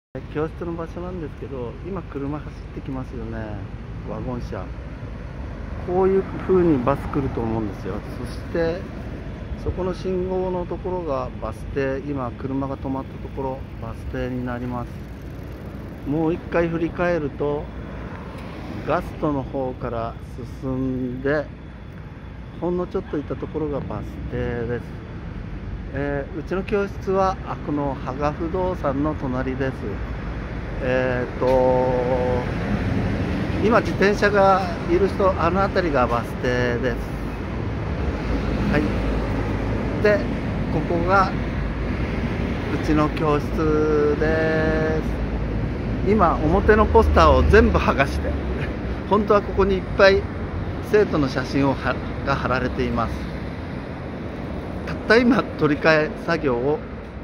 教室の場所なんですけど、今車走ってきますよね、ワゴン車。こういう風にバス来ると思うんですよ。そしてそこの信号のところがバス停、今車が止まったところバス停になります。もう一回振り返ると、ガストの方から進んでほんのちょっと行ったところがバス停です。うちの教室はこの芳賀不動産の隣です。今自転車がいる人、あの辺りがバス停です。はい。で、ここがうちの教室です。今表のポスターを全部剥がして本当はここにいっぱい生徒の写真が貼られています。たった今取り替え作業を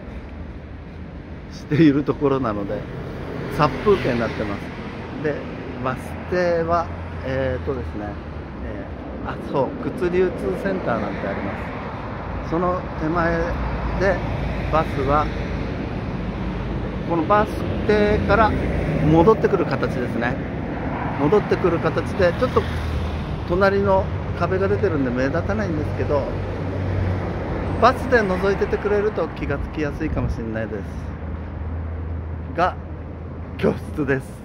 しているところなので殺風景になってます。で、バス停はですね、そう、靴流通センターなんてあります。その手前でバスはこのバス停から戻ってくる形ですね。戻ってくる形でちょっと隣の壁が出てるんで目立たないんですけど、バスで覗いててくれると気がつきやすいかもしれないですが、教室です。